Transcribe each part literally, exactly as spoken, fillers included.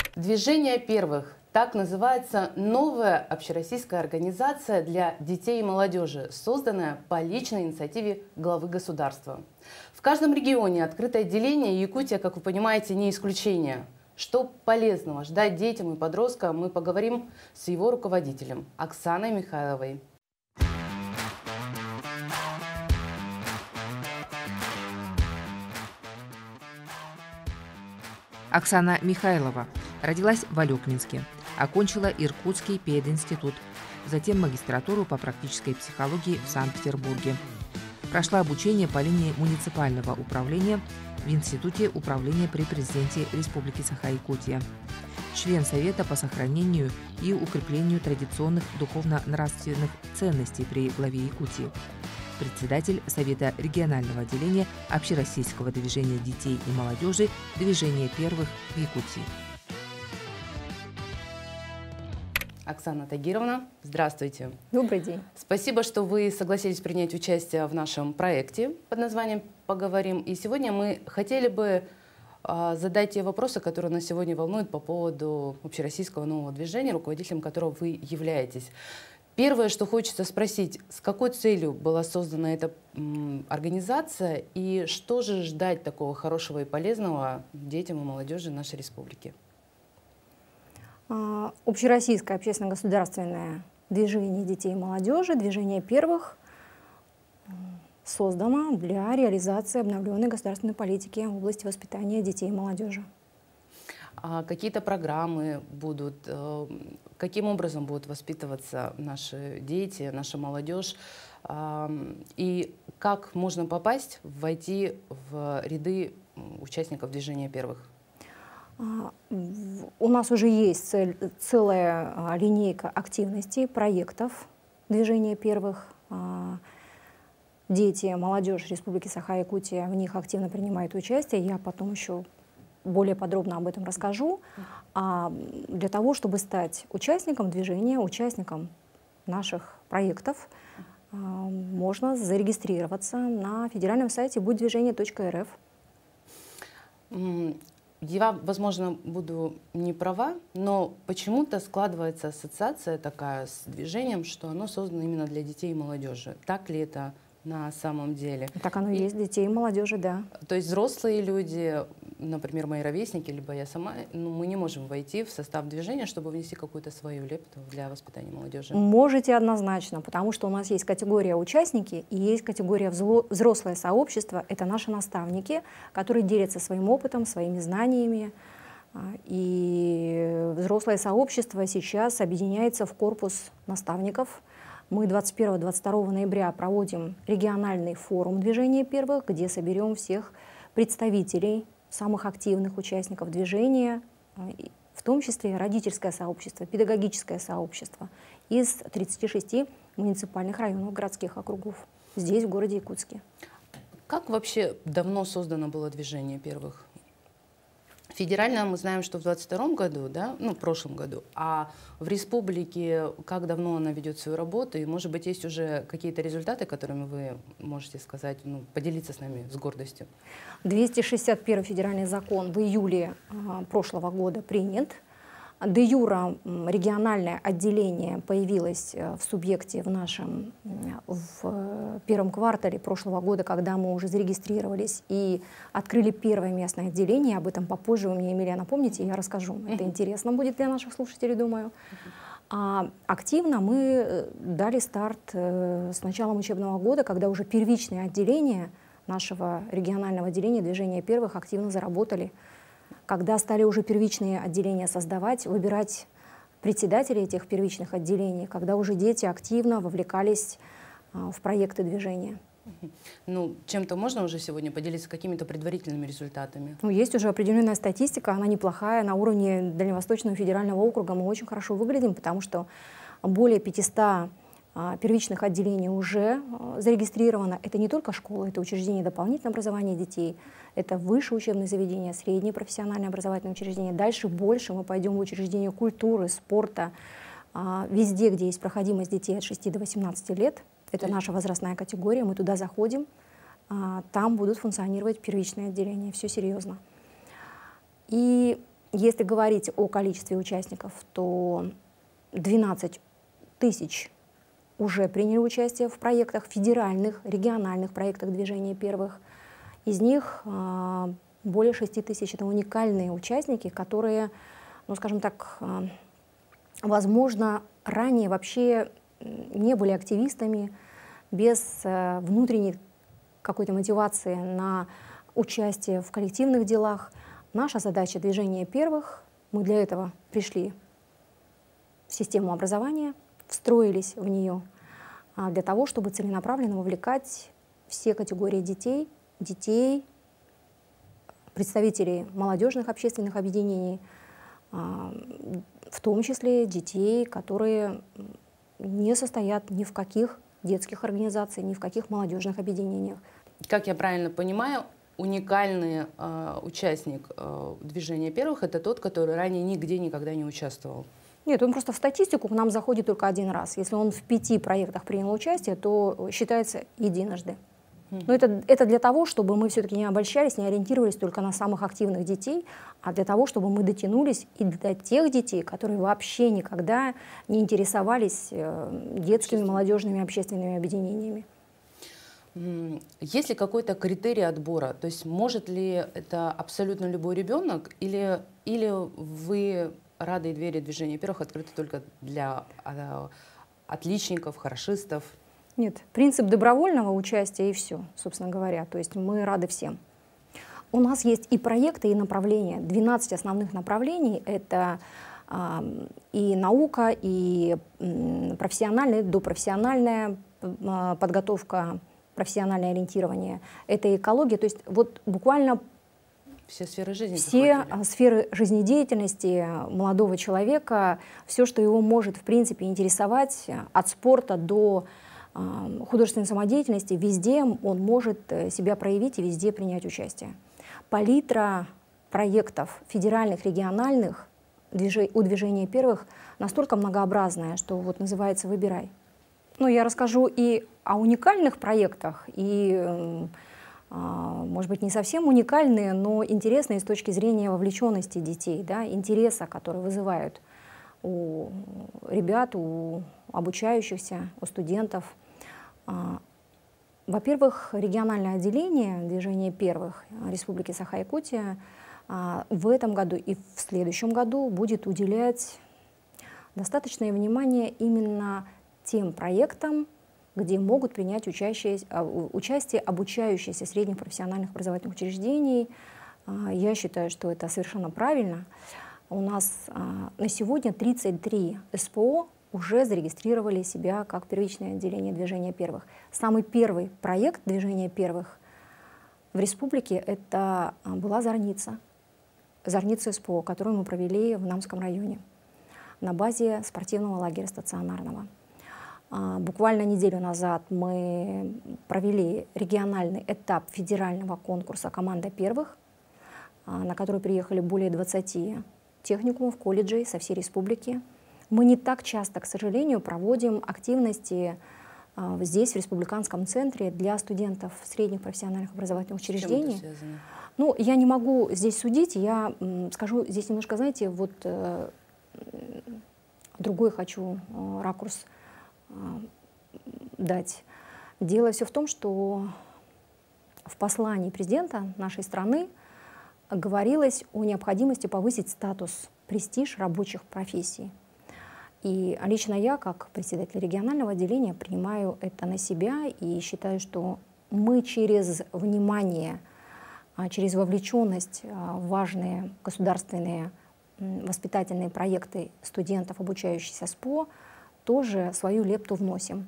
Движение первых. Так называется новая общероссийская организация для детей и молодежи, созданная по личной инициативе главы государства. В каждом регионе открытое отделение, и Якутия, как вы понимаете, не исключение. Что полезного ждать детям и подросткам, мы поговорим с его руководителем Оксаной Михайловой. Оксана Михайлова родилась в Алекминске, окончила Иркутский пединститут, затем магистратуру по практической психологии в Санкт-Петербурге. Прошла обучение по линии муниципального управления в Институте управления при президенте Республики Саха-Якутия. Член Совета по сохранению и укреплению традиционных духовно-нравственных ценностей при главе Якутии. Председатель Совета регионального отделения Общероссийского движения детей и молодежи «Движение первых» в Якутии. Оксана Тагировна, здравствуйте. Добрый день. Спасибо, что вы согласились принять участие в нашем проекте под названием «Поговорим». И сегодня мы хотели бы а, задать те вопросы, которые нас сегодня волнуют по поводу общероссийского нового движения, руководителем которого вы являетесь. Первое, что хочется спросить, с какой целью была создана эта м, организация и что же ждать такого хорошего и полезного детям и молодежи нашей республики? Общероссийское общественно-государственное движение детей и молодежи, движение первых, создано для реализации обновленной государственной политики в области воспитания детей и молодежи. А какие-то программы будут, э, каким образом будут воспитываться наши дети, наша молодежь, э, и как можно попасть, войти в ряды участников движения первых? У нас уже есть цель, целая линейка активностей, проектов движения первых. Дети, молодежь Республики Саха-Якутия в них активно принимают участие. Я потом еще более подробно об этом расскажу. А для того, чтобы стать участником движения, участником наших проектов, можно зарегистрироваться на федеральном сайте будь движение точка эр эф. Я, возможно, буду не права, но почему-то складывается ассоциация такая с движением, что оно создано именно для детей и молодежи. Так ли это на самом деле? Так оно и есть, детей и молодежи, да. То есть взрослые люди, например, мои ровесники, либо я сама, ну, мы не можем войти в состав движения, чтобы внести какую-то свою лепту для воспитания молодежи? Можете однозначно, потому что у нас есть категория участники и есть категория взрослое сообщество. Это наши наставники, которые делятся своим опытом, своими знаниями. И взрослое сообщество сейчас объединяется в корпус наставников. Мы двадцать первого — двадцать второго ноября проводим региональный форум движения первых, где соберем всех представителей, самых активных участников движения, в том числе родительское сообщество, педагогическое сообщество из тридцати шести муниципальных районов, городских округов, здесь, в городе Якутске. Как вообще давно создано было движение первых? Федерально мы знаем, что в двадцать втором году, да, ну, в прошлом году, а в республике как давно она ведет свою работу, и, может быть, есть уже какие-то результаты, которыми вы можете сказать, ну, поделиться с нами с гордостью? двести шестьдесят первый федеральный закон в июле а, прошлого года принят. Де юра региональное отделение появилось в субъекте в нашем в первом квартале прошлого года, когда мы уже зарегистрировались и открыли первое местное отделение. Об этом попозже вы мне, Емельяна, напомните, я расскажу. Это интересно будет для наших слушателей, думаю. А активно мы дали старт с началом учебного года, когда уже первичные отделения нашего регионального отделения движения первых активно заработали. Когда стали уже первичные отделения создавать, выбирать председателей этих первичных отделений, когда уже дети активно вовлекались а, в проекты движения. Ну, чем-то можно уже сегодня поделиться какими-то предварительными результатами? Ну, есть уже определенная статистика, она неплохая. На уровне Дальневосточного федерального округа мы очень хорошо выглядим, потому что более пятисот первичных отделений уже зарегистрировано. Это не только школы, это учреждения дополнительного образования детей, это высшее учебное заведение, среднее профессиональное образовательное учреждение. Дальше больше мы пойдем в учреждения культуры, спорта, везде, где есть проходимость детей от шести до восемнадцати лет. Это наша возрастная категория, мы туда заходим, там будут функционировать первичные отделения, все серьезно. И Если говорить о количестве участников, то двенадцать тысяч уже приняли участие в проектах, федеральных, региональных проектах движения первых. Из них э, более шести тысяч — это уникальные участники, которые, ну, скажем так, э, возможно, ранее вообще не были активистами, без э, внутренней какой-то мотивации на участие в коллективных делах. Наша задача движения первых, мы для этого пришли в систему образования, встроились в нее а, для того, чтобы целенаправленно вовлекать все категории детей, детей, представителей молодежных общественных объединений, а, в том числе детей, которые не состоят ни в каких детских организациях, ни в каких молодежных объединениях. Как я правильно понимаю, уникальный э, участник э, движения первых — это тот, который ранее нигде никогда не участвовал? Нет, он просто в статистику к нам заходит только один раз. Если он в пяти проектах принял участие, то считается единожды. Но это, это для того, чтобы мы все-таки не обольщались, не ориентировались только на самых активных детей, а для того, чтобы мы дотянулись и до тех детей, которые вообще никогда не интересовались э, детскими, молодежными общественными объединениями. Есть ли какой-то критерий отбора? То есть может ли это абсолютно любой ребенок, или, или вы рады и двери движения первых открыты только для а, отличников, хорошистов? Нет, принцип добровольного участия и все, собственно говоря. То есть мы рады всем. У нас есть и проекты, и направления. двенадцать основных направлений — это э, и наука, и э, профессиональная, допрофессиональная э, подготовка, профессиональное ориентирование. Это экология. То есть вот буквально все сферы жизни, все сферы жизнедеятельности молодого человека, все, что его может в принципе интересовать, от спорта до художественной самодеятельности, везде он может себя проявить и везде принять участие. Палитра проектов федеральных, региональных у движения первых настолько многообразная, что вот называется «Выбирай». Ну, я расскажу и о уникальных проектах, и, может быть, не совсем уникальные, но интересные с точки зрения вовлеченности детей, да, интереса, который вызывают у ребят, у обучающихся, у студентов. Во-первых, региональное отделение движения первых Республики Саха-Якутия в этом году и в следующем году будет уделять достаточное внимание именно тем проектам, где могут принять участие, участие обучающиеся средних профессиональных образовательных учреждений. Я считаю, что это совершенно правильно. У нас на сегодня тридцать три эс пэ о уже зарегистрировали себя как первичное отделение движения первых. Самый первый проект движения первых в республике — это была Зорница, Зорница эс пэ о, которую мы провели в Намском районе на базе спортивного лагеря стационарного. Буквально неделю назад мы провели региональный этап федерального конкурса «Команда первых», на который приехали более двадцати техникумов, колледжей со всей республики. Мы не так часто, к сожалению, проводим активности а, здесь, в республиканском центре, для студентов средних профессиональных образовательных учреждений. С чем это связано? Ну, я не могу здесь судить, я м, скажу здесь немножко, знаете, вот э, другой хочу э, ракурс э, дать. Дело все в том, что в послании президента нашей страны говорилось о необходимости повысить статус, престиж рабочих профессий. И лично я, как председатель регионального отделения, принимаю это на себя и считаю, что мы через внимание, через вовлеченность в важные государственные воспитательные проекты студентов, обучающихся эс пэ о, тоже свою лепту вносим.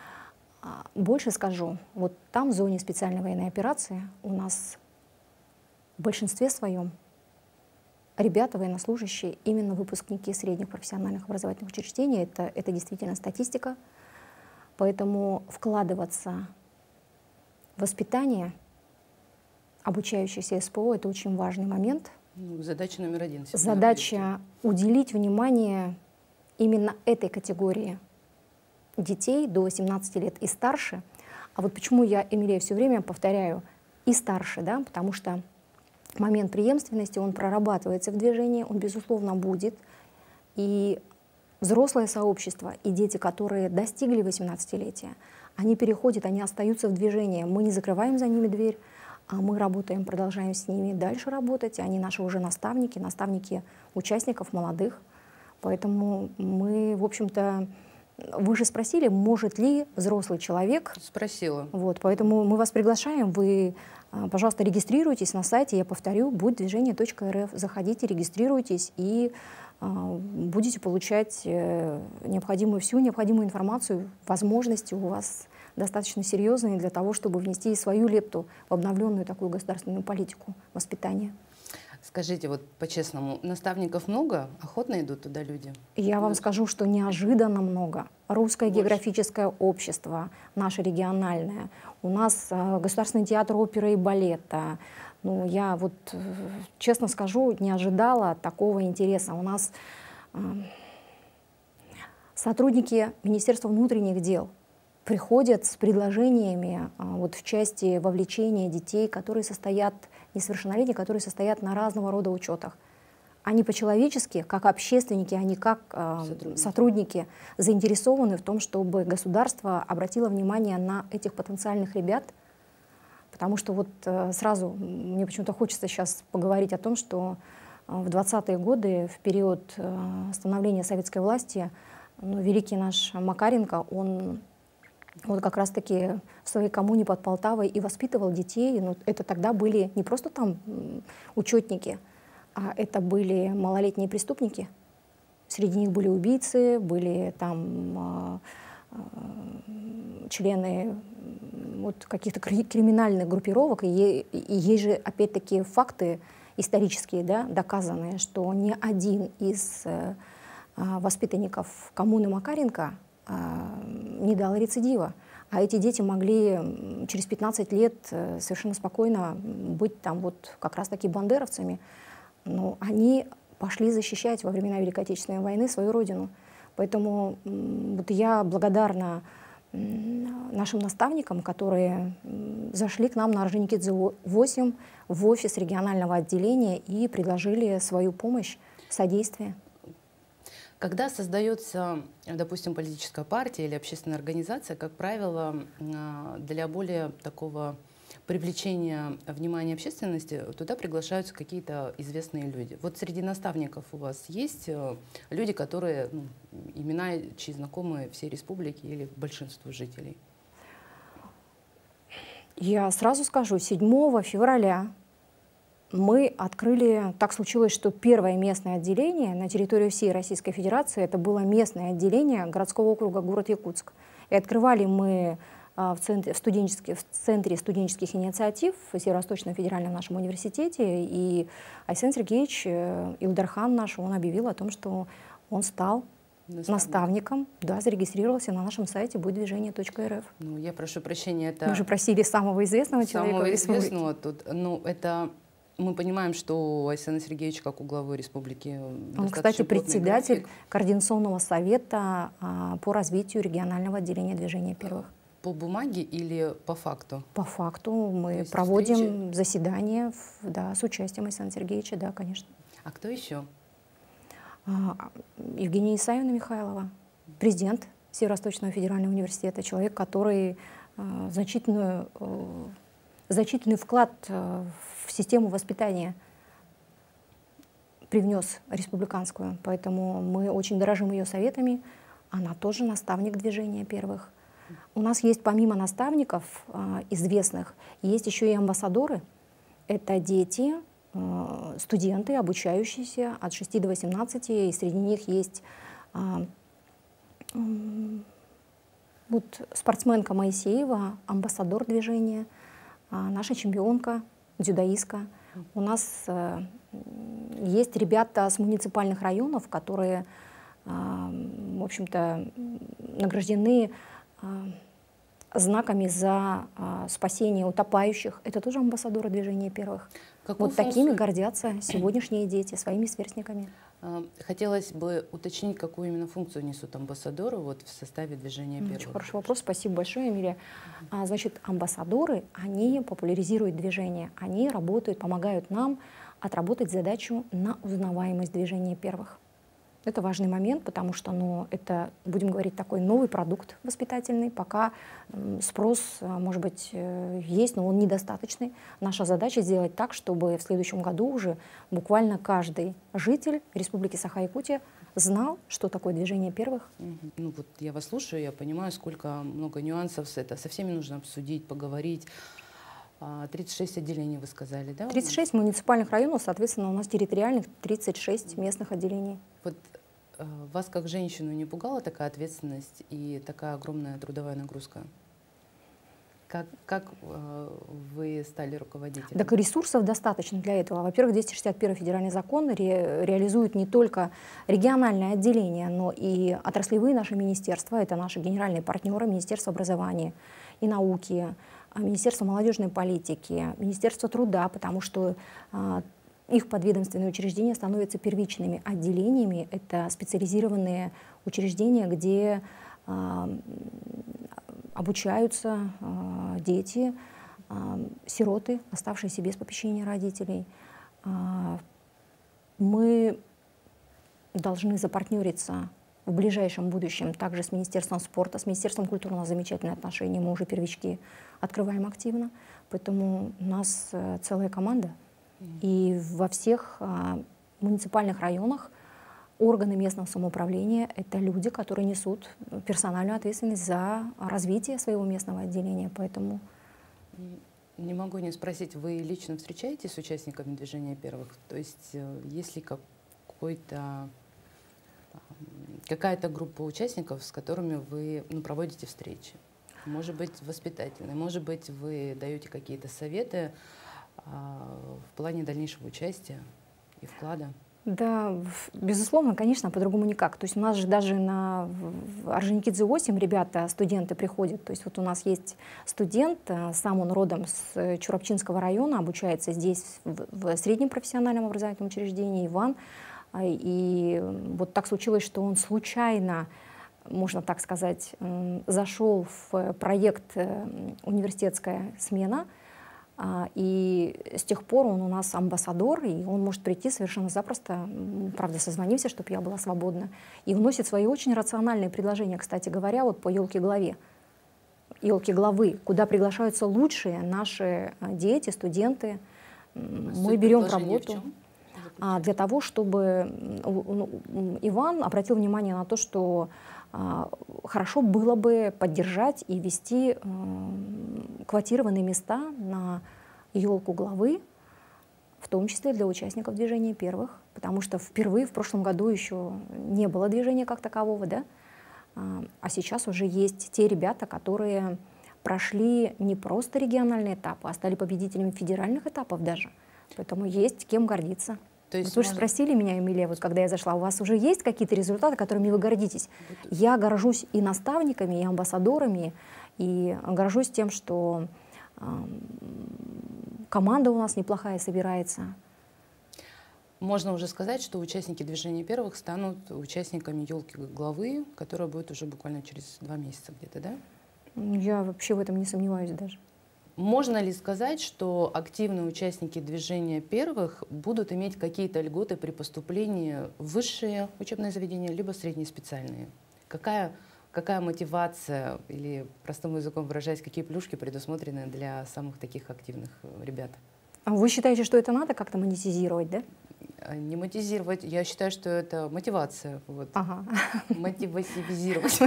Больше скажу, вот там, в зоне специальной военной операции, у нас в большинстве своем ребята, военнослужащие, именно выпускники средних профессиональных образовательных учреждений. Это, это действительно статистика. Поэтому вкладываться в воспитание обучающихся эс пэ о — это очень важный момент. Задача номер один. Задача уделить внимание именно этой категории детей до восемнадцати лет и старше. А вот почему я, Эмилия, все время повторяю «и старше», да? Потому что момент преемственности, он прорабатывается в движении, он, безусловно, будет. И взрослое сообщество, и дети, которые достигли восемнадцатилетия, они переходят, они остаются в движении. Мы не закрываем за ними дверь, а мы работаем, продолжаем с ними дальше работать. Они наши уже наставники, наставники участников, молодых. Поэтому мы, в общем-то, вы же спросили, может ли взрослый человек... Спросила. Вот, поэтому мы вас приглашаем. Вы, пожалуйста, регистрируйтесь на сайте, я повторю, будь движение точка эр эф. Заходите, регистрируйтесь и будете получать необходимую, всю необходимую информацию. Возможности у вас достаточно серьезные для того, чтобы внести свою лепту в обновленную такую государственную политику воспитания. Скажите, вот по-честному, наставников много? Охотно идут туда люди? Я вам скажу, что неожиданно много. Русское Больше. географическое общество, наше региональное. У нас э, Государственный театр оперы и балета. Ну, я вот, э, честно скажу, не ожидала такого интереса. У нас э, сотрудники Министерства внутренних дел приходят с предложениями э, вот в части вовлечения детей, которые состоят, несовершеннолетних, которые состоят на разного рода учетах. Они по-человечески, как общественники, они как э, сотрудники. сотрудники заинтересованы в том, чтобы государство обратило внимание на этих потенциальных ребят. Потому что вот э, сразу мне почему-то хочется сейчас поговорить о том, что э, в двадцатые годы, в период э, становления советской власти, ну, великий наш Макаренко, он вот как раз-таки в своей коммуне под Полтавой и воспитывал детей. Ну, это тогда были не просто там учетники, а это были малолетние преступники. Среди них были убийцы, были там э, э, члены вот, каких-то криминальных группировок. И, и есть же, опять-таки, факты исторические, да, доказанные, что ни один из э, воспитанников коммуны Макаренко э, не дал рецидива. А эти дети могли через пятнадцать лет совершенно спокойно быть там вот как раз-таки бандеровцами. Но они пошли защищать во времена Великой Отечественной войны свою родину. Поэтому вот я благодарна нашим наставникам, которые зашли к нам на Орджоникидзе восемь в офис регионального отделения и предложили свою помощь, содействие. Когда создается, допустим, политическая партия или общественная организация, как правило, для более такого привлечения внимания общественности туда приглашаются какие-то известные люди. Вот среди наставников у вас есть люди, которые, ну, имена, чьи знакомы всей республике или большинству жителей? Я сразу скажу, седьмого февраля мы открыли, так случилось, что первое местное отделение на территории всей Российской Федерации, это было местное отделение городского округа город Якутск. И открывали мы в центре, в студенческих, в центре студенческих инициатив в Северо-Восточном федеральном нашем университете. И Айсен Сергеевич Илдархан наш, он объявил о том, что он стал Наставник. наставником, да, зарегистрировался на нашем сайте будь движение точка эр эф. Ну, я прошу прощения, это... Мы же просили самого известного человека. Самого известного тут. Ну, это... Мы понимаем, что у Айсена Сергеевича, как у главы республики, он, кстати, председатель график. Координационного совета а, по развитию регионального отделения движения первых. По бумаге или по факту? По факту мы проводим встречи? заседания да, с участием Айсена Сергеевича, да, конечно. А кто еще? А, Евгения Исаевна Михайлова, президент Северо-Восточного федерального университета, человек, который а, значительную, а, значительный вклад а, в систему воспитания привнес республиканскую. Поэтому мы очень дорожим ее советами. Она тоже наставник движения первых. У нас есть помимо наставников э, известных, есть еще и амбассадоры. Это дети, э, студенты, обучающиеся от шести до восемнадцати. И среди них есть э, э, вот спортсменка Моисеева, амбассадор движения, э, наша чемпионка, дзюдоистка. У нас э, есть ребята с муниципальных районов, которые, э, в общем-то, награждены знаками за а, спасение утопающих. Это тоже амбассадоры движения первых. Вот функцию... такими гордятся сегодняшние дети своими сверстниками. Хотелось бы уточнить, какую именно функцию несут амбассадоры вот в составе движения первых. Очень хороший вопрос, спасибо большое, Эмилия. А, значит, амбассадоры, они популяризируют движение, они работают, помогают нам отработать задачу на узнаваемость движения первых. Это важный момент, потому что ну, это, будем говорить, такой новый продукт воспитательный. Пока спрос, может быть, есть, но он недостаточный. Наша задача сделать так, чтобы в следующем году уже буквально каждый житель Республики Саха-Якутия знал, что такое движение первых. Ну вот я вас слушаю, я понимаю, сколько много нюансов. Это со всеми нужно обсудить, поговорить. тридцать шесть отделений, вы сказали, да? тридцать шесть муниципальных районов, соответственно, у нас территориальных тридцать шесть местных отделений. Вот э, вас как женщину не пугала такая ответственность и такая огромная трудовая нагрузка? Как, как э, вы стали руководителем? Так ресурсов достаточно для этого. Во-первых, двести шестьдесят первый федеральный закон ре, реализует не только региональное отделение, но и отраслевые наши министерства. Это наши генеральные партнеры, Министерство образования и науки, Министерство молодежной политики, Министерство труда, потому что а, их подведомственные учреждения становятся первичными отделениями. Это специализированные учреждения, где а, обучаются а, дети, а, сироты, оставшиеся без попечения родителей. А, мы должны запартнериться в ближайшем будущем также с Министерством спорта, с Министерством культуры у нас замечательные отношения, мы уже первички открываем активно, поэтому у нас э, целая команда. Mm-hmm. И во всех э, муниципальных районах органы местного самоуправления — это люди, которые несут персональную ответственность за развитие своего местного отделения, поэтому... Не могу не спросить, вы лично встречаетесь с участниками движения первых? То есть э, есть ли какой-то... какая-то группа участников, с которыми вы ну, проводите встречи? Может быть, воспитательные, может быть, вы даете какие-то советы а, в плане дальнейшего участия и вклада? Да, безусловно, конечно, по-другому никак. То есть у нас же даже на Орджоникидзе восемь ребята, студенты приходят. То есть вот у нас есть студент, сам он родом с Чурапчинского района, обучается здесь в, в среднем профессиональном образовательном учреждении, Иван. И вот так случилось, что он случайно, можно так сказать, зашел в проект «Университетская смена», и с тех пор он у нас амбассадор, и он может прийти совершенно запросто, правда, созвонимся, чтобы я была свободна, и вносит свои очень рациональные предложения, кстати говоря, вот по елке-главе, елки-главы, куда приглашаются лучшие наши дети, студенты. Мы берем в работу. А, для того, чтобы Иван обратил внимание на то, что а, хорошо было бы поддержать и ввести а, квотированные места на елку главы, в том числе для участников движения первых, потому что впервые в прошлом году еще не было движения как такового, да? а, а сейчас уже есть те ребята, которые прошли не просто региональные этапы, а стали победителями федеральных этапов даже, поэтому есть кем гордиться. То есть вот вы же можно... спросили меня, Эмилия, вот когда я зашла, у вас уже есть какие-то результаты, которыми вы гордитесь? Я горжусь и наставниками, и амбассадорами, и горжусь тем, что э, команда у нас неплохая собирается. Можно уже сказать, что участники движения первых станут участниками елки главы, которая будет уже буквально через два месяца где-то, да? Я вообще в этом не сомневаюсь даже. Можно ли сказать, что активные участники движения первых будут иметь какие-то льготы при поступлении в высшие учебные заведения, либо средние специальные? Какая, какая мотивация, или простым языком выражаясь, какие плюшки предусмотрены для самых таких активных ребят? А вы считаете, что это надо как-то монетизировать, да? Не монетизировать, я считаю, что это мотивация. Вот. Ага. Мотивизировать.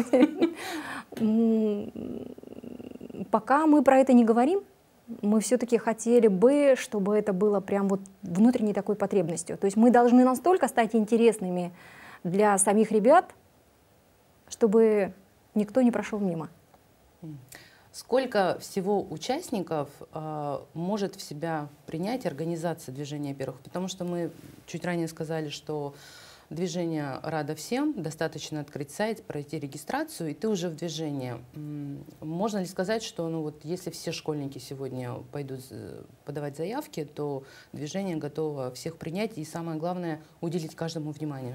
Пока мы про это не говорим, мы все-таки хотели бы, чтобы это было прям вот внутренней такой потребностью. То есть мы должны настолько стать интересными для самих ребят, чтобы никто не прошел мимо. Сколько всего участников э, может в себя принять организация движения первых? Потому что мы чуть ранее сказали, что Движение «Рада всем», достаточно открыть сайт, пройти регистрацию, и ты уже в движении. Можно ли сказать, что ну, вот, если все школьники сегодня пойдут подавать заявки, то движение готово всех принять и, самое главное, уделить каждому внимание?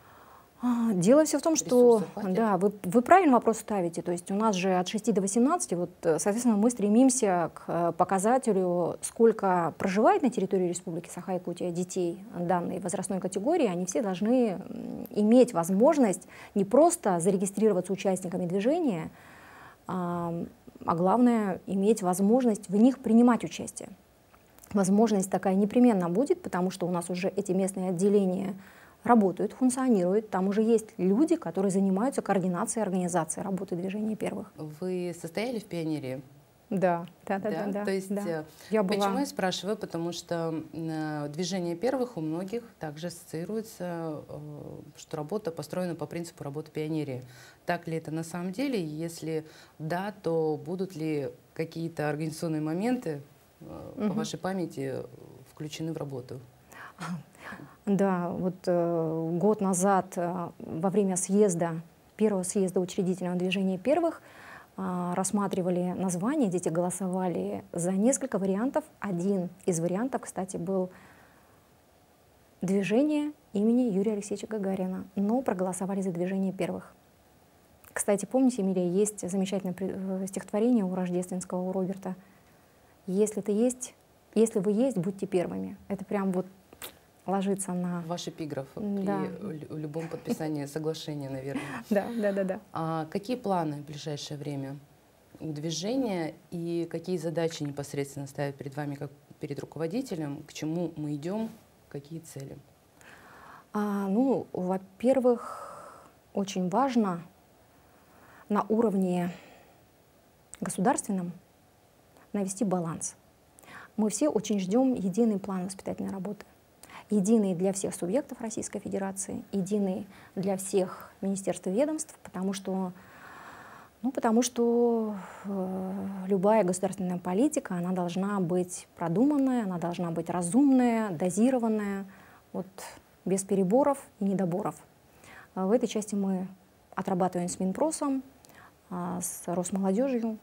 Дело все в том, что да, вы, вы правильно вопрос ставите. То есть у нас же от шести до восемнадцати, вот, соответственно, мы стремимся к показателю, сколько проживает на территории Республики Саха-Якутия детей данной возрастной категории. Они все должны иметь возможность не просто зарегистрироваться участниками движения, а, а главное, иметь возможность в них принимать участие. Возможность такая непременно будет, потому что у нас уже эти местные отделения работают, функционируют. Там уже есть люди, которые занимаются координацией организации работы движения первых. Вы состояли в пионерии? Да, да, да, да. да То есть, да. Я была... почему я спрашиваю? Потому что э, движение первых у многих также ассоциируется, э, что работа построена по принципу работы пионерии. Так ли это на самом деле? Если да, то будут ли какие-то организационные моменты, э, угу. по вашей памяти, включены в работу? Да, вот э, год назад э, во время съезда, первого съезда учредительного движения первых, э, рассматривали название, дети голосовали за несколько вариантов. Один из вариантов, кстати, был движение имени Юрия Алексеевича Гагарина, но проголосовали за движение первых. Кстати, помните, Эмилия, есть замечательное стихотворение у Рождественского, у Роберта. «Если ты есть, если вы есть, будьте первыми». Это прям вот ложится на... Ваш эпиграф да. при любом подписании соглашения, наверное. Да, да, да, да. А какие планы в ближайшее время у движения и какие задачи непосредственно ставят перед вами, как перед руководителем, к чему мы идем, какие цели? А, ну, во-первых, очень важно на уровне государственном навести баланс. Мы все очень ждем единый план воспитательной работы. Единый для всех субъектов Российской Федерации, единый для всех министерств и ведомств, потому что, ну, потому что э, любая государственная политика, она должна быть продуманная, она должна быть разумная, дозированная, вот, без переборов и недоборов. В этой части мы отрабатываем с Минпросом, с Росмолодежью.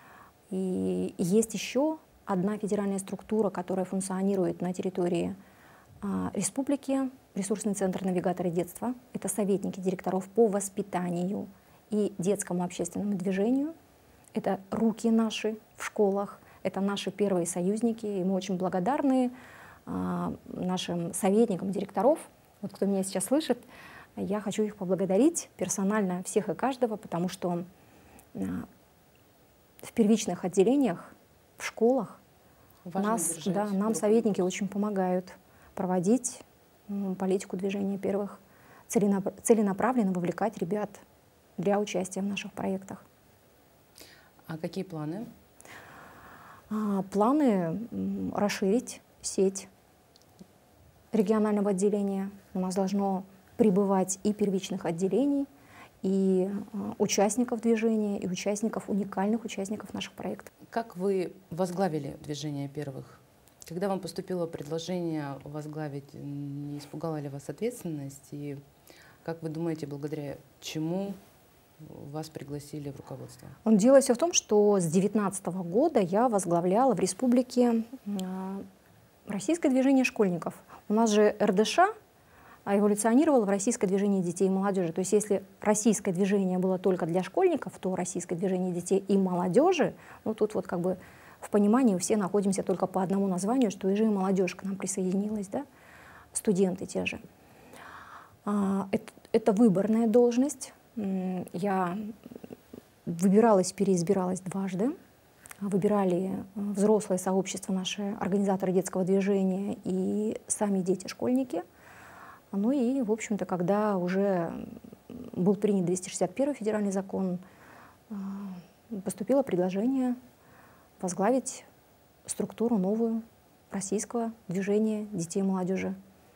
И есть еще одна федеральная структура, которая функционирует на территории республики, ресурсный центр навигаторы детства. Это советники директоров по воспитанию и детскому общественному движению. Это руки наши в школах, это наши первые союзники. И мы очень благодарны а, нашим советникам директоров. Вот кто меня сейчас слышит, я хочу их поблагодарить персонально, всех и каждого, потому что а, в первичных отделениях, в школах нас, да, нам советники очень помогают проводить ну, политику движения первых, целенаправленно вовлекать ребят для участия в наших проектах. А какие планы? А, планы м, расширить сеть регионального отделения. У нас должно прибывать и первичных отделений, и а, участников движения, и участников, уникальных участников наших проектов. Как вы возглавили движение первых? Когда вам поступило предложение возглавить, не испугала ли вас ответственность? И как вы думаете, благодаря чему вас пригласили в руководство? Дело все в том, что с две тысячи девятнадцатого года я возглавляла в республике российское движение школьников. У нас же эр дэ ша эволюционировало в российское движение детей и молодежи. То есть если российское движение было только для школьников, то российское движение детей и молодежи, ну тут вот как бы в понимании все находимся только по одному названию, что и же и молодежь к нам присоединилась, да? Студенты те же. А, это, это выборная должность. Я выбиралась, переизбиралась дважды. Выбирали взрослое сообщество, наши организаторы детского движения и сами дети-школьники. Ну и, в общем-то, когда уже был принят двести шестьдесят первый федеральный закон, поступило предложение возглавить структуру новую российского движения детей и молодежи.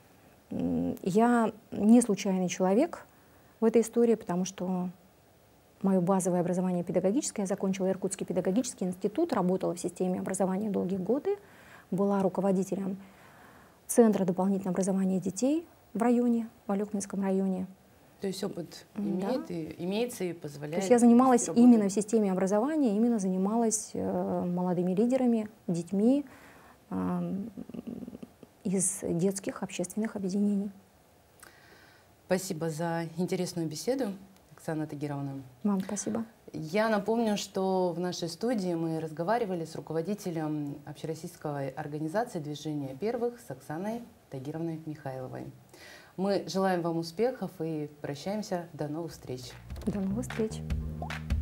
Я не случайный человек в этой истории, потому что мое базовое образование педагогическое, я закончила Иркутский педагогический институт, работала в системе образования долгие годы, была руководителем Центра дополнительного образования детей в районе, в Алекминском районе. То есть опыт Да. имеет и, имеется и позволяет. То есть я занималась работать. именно в системе образования, именно занималась э, молодыми лидерами, детьми э, из детских общественных объединений. Спасибо за интересную беседу, Оксана Тагировна. Вам спасибо. Я напомню, что в нашей студии мы разговаривали с руководителем общероссийской организации «Движение первых» с Оксаной Тагировной Михайловой. Мы желаем вам успехов и прощаемся. До новых встреч. До новых встреч.